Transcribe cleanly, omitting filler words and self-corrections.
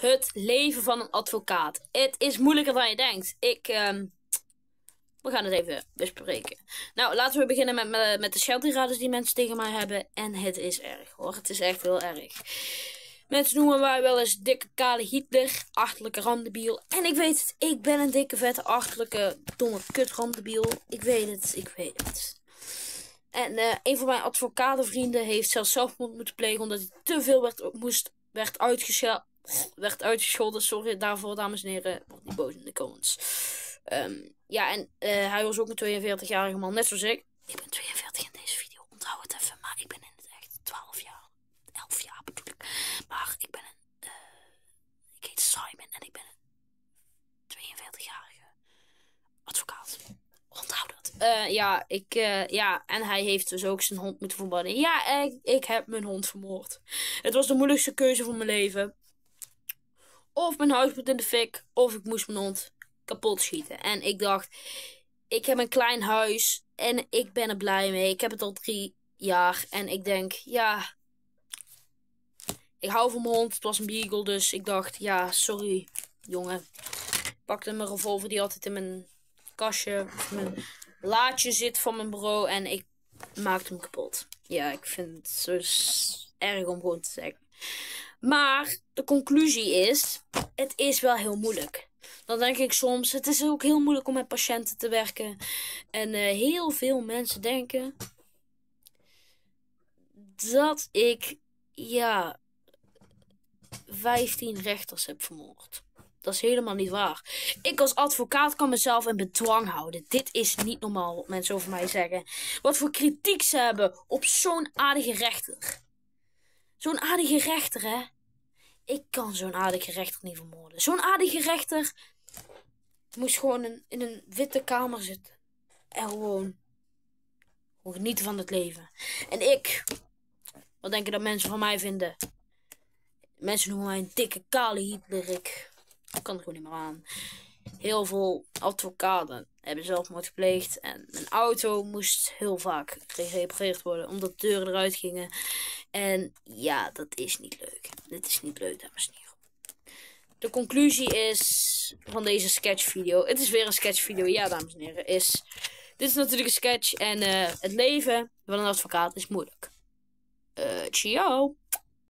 het leven van een advocaat. Het is moeilijker dan je denkt. We gaan het even bespreken. Nou, laten we beginnen met de scheldtirades die mensen tegen mij hebben. En het is erg hoor. Het is echt heel erg. Mensen noemen mij wel eens dikke kale Hitler, achterlijke randebiel. En ik weet het, ik ben een dikke vette achterlijke domme kut randebiel. Ik weet het. En een van mijn advocatenvrienden heeft zelfs zelfmoord moeten plegen omdat hij te veel werd uitgescholden. Sorry daarvoor, dames en heren. Word niet boos in de comments. Hij was ook een 42-jarige man, net zoals ik. Ik ben 42 in deze video, onthoud het even. Maar ik ben in het echt 12 jaar, 11 jaar bedoel ik. Maar ik ben ik heet Simon en ik ben een 42-jarige advocaat. Onthoud dat. En hij heeft dus ook zijn hond moeten verbannen. Ja, ik heb mijn hond vermoord. Het was de moeilijkste keuze van mijn leven. Of mijn huis moet in de fik, of ik moest mijn hond kapot schieten. En ik dacht, ik heb een klein huis en ik ben er blij mee. Ik heb het al 3 jaar en ik denk, ja, ik hou van mijn hond. Het was een beagle, dus ik dacht, ja, sorry, jongen. Ik pakte mijn revolver die altijd in mijn kastje, of mijn laadje zit van mijn bureau en ik maakte hem kapot. Ja, ik vind het zo erg om gewoon te zeggen. Maar de conclusie is, het is wel heel moeilijk. Dan denk ik soms, het is ook heel moeilijk om met patiënten te werken. En heel veel mensen denken dat ik, 15 rechters heb vermoord. Dat is helemaal niet waar. Ik als advocaat kan mezelf in bedwang houden. Dit is niet normaal wat mensen over mij zeggen. Wat voor kritiek ze hebben op zo'n aardige rechter. Zo'n aardige rechter, hè? Ik kan zo'n aardige rechter niet vermoorden. Zo'n aardige rechter moest gewoon in een witte kamer zitten. En gewoon genieten van het leven. En ik, wat denken dat mensen van mij vinden? Mensen noemen mij een dikke kale Hitler. Ik kan er gewoon niet meer aan. Heel veel advocaten hebben zelfmoord gepleegd. En mijn auto moest heel vaak gerepareerd worden. Omdat de deuren eruit gingen. En ja, dat is niet leuk. Dit is niet leuk, dames en heren. De conclusie is van deze sketchvideo. Het is weer een sketchvideo, ja, dames en heren. Dit is natuurlijk een sketch. En het leven van een advocaat is moeilijk. Ciao.